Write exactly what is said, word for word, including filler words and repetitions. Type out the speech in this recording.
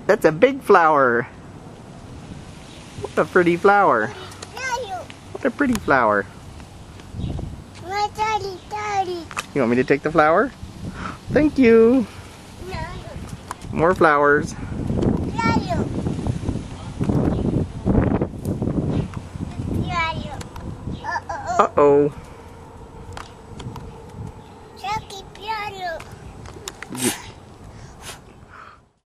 That's a big flower. What a pretty flower. What a pretty flower. You want me to take the flower? Thank you. More flowers. Uh-oh.